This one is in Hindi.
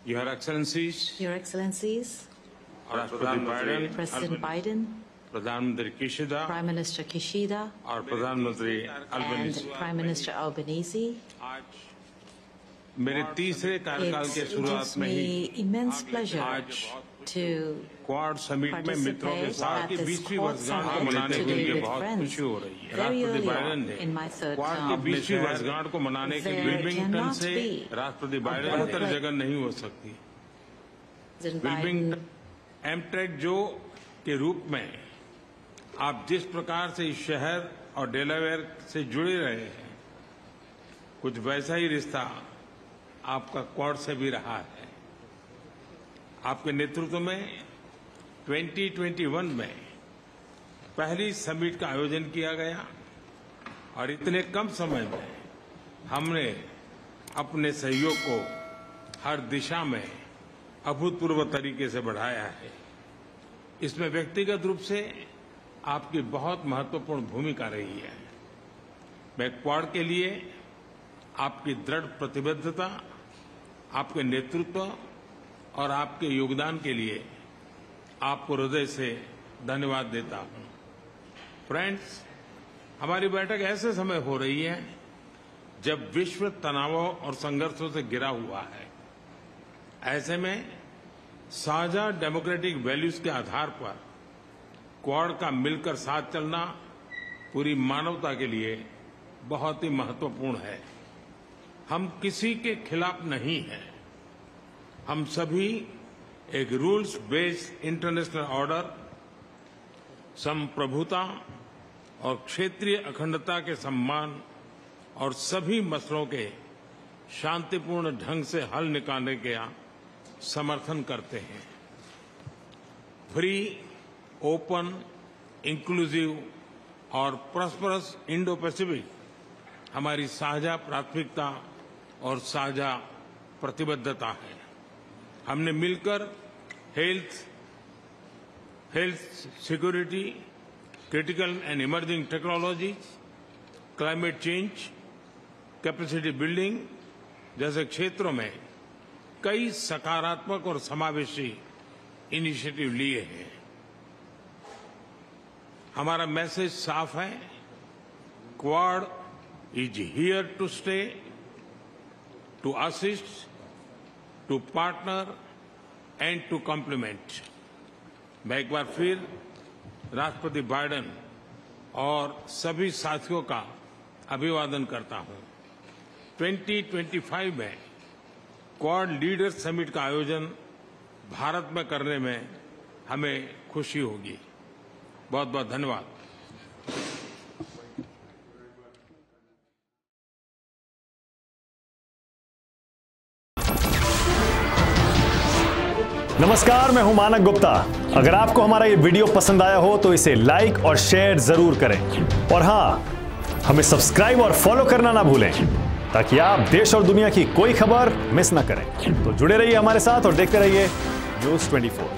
Your Excellencies, Your Excellencies, President Biden, प्रधानमंत्री किशिदा, Prime Minister Kishida, और प्रधानमंत्री and Prime Minister Albanese. आज मेरे तीसरे कार्यकाल के It शुरुआत gives में ही me immense pleasure to Quad summit में मित्रों के साथ की 20वीं वर्षगांठ को मनाने के लिए बहुत खुशी हो रही है। राष्ट्रपति बाइडेन ने क्वाड की 20वीं वर्षगांठ को मनाने के लिए विलिंगटन से राष्ट्रपति बाइडेन उत्तर जगह नहीं हो सकती। विलिंगटन एमट्रेक जो के रूप में आप जिस प्रकार से इस शहर और डेलावेयर से जुड़े रहे हैं, कुछ वैसा ही रिश्ता आपका क्वाड से भी रहा है। आपके नेतृत्व में 2021 में पहली समिट का आयोजन किया गया और इतने कम समय में हमने अपने सहयोग को हर दिशा में अभूतपूर्व तरीके से बढ़ाया है। इसमें व्यक्तिगत रूप से आपकी बहुत महत्वपूर्ण भूमिका रही है। मैं क्वाड के लिए आपकी दृढ़ प्रतिबद्धता, आपके नेतृत्व और आपके योगदान के लिए आपको हृदय से धन्यवाद देता हूं। फ्रेंड्स, हमारी बैठक ऐसे समय हो रही है जब विश्व तनावों और संघर्षों से घिरा हुआ है। ऐसे में साझा डेमोक्रेटिक वैल्यूज के आधार पर क्वाड का मिलकर साथ चलना पूरी मानवता के लिए बहुत ही महत्वपूर्ण है। हम किसी के खिलाफ नहीं हैं। हम सभी एक रूल्स बेस्ड इंटरनेशनल ऑर्डर, संप्रभुता और क्षेत्रीय अखंडता के सम्मान और सभी मसलों के शांतिपूर्ण ढंग से हल निकालने का समर्थन करते हैं। फ्री, ओपन, इंक्लूसिव और प्रॉस्परस इंडो पैसिफिक हमारी साझा प्राथमिकता और साझा प्रतिबद्धता है। हमने मिलकर health security, critical and emerging technologies, climate change, capacity building जैसे क्षेत्रों में कई सकारात्मक और समावेशी इनिशिएटिव लिए हैं। हमारा मैसेज साफ है, Quad is here to stay, to assist, to partner and to complement. मैं एक बार फिर राष्ट्रपति बाइडेन और सभी साथियों का अभिवादन करता हूं। 2025 में क्वाड लीडर्स समिट का आयोजन भारत में करने में हमें खुशी होगी। बहुत बहुत धन्यवाद। नमस्कार, मैं हूं मानक गुप्ता। अगर आपको हमारा ये वीडियो पसंद आया हो तो इसे लाइक और शेयर जरूर करें और हां, हमें सब्सक्राइब और फॉलो करना ना भूलें ताकि आप देश और दुनिया की कोई खबर मिस ना करें। तो जुड़े रहिए हमारे साथ और देखते रहिए न्यूज़ 24।